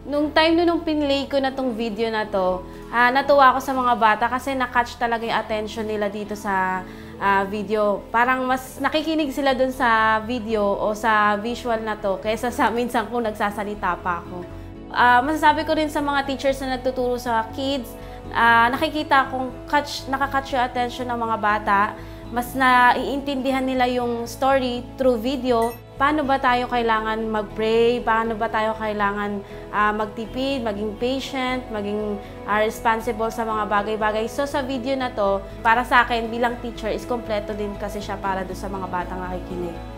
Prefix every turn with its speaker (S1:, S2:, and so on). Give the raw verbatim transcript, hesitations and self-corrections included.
S1: Nung time no, nung pinlay ko na tong video na to, uh, natuwa ako sa mga bata kasi na-catch talaga yung attention nila dito sa uh, video. Parang mas nakikinig sila dun sa video o sa visual na to kaysa sa minsan kung nagsasalita pa ako. Uh, masasabi ko rin sa mga teachers na nagtuturo sa kids, uh, nakikita kung catch, nakakatch yung attention ng mga bata, mas naiintindihan nila yung story through video. Paano ba tayo kailangan mag-pray? Paano ba tayo kailangan uh, magtipid, maging patient, maging uh, responsible sa mga bagay-bagay? So sa video na to, para sa akin bilang teacher is kompleto din kasi siya para doon sa mga batang nakikinig.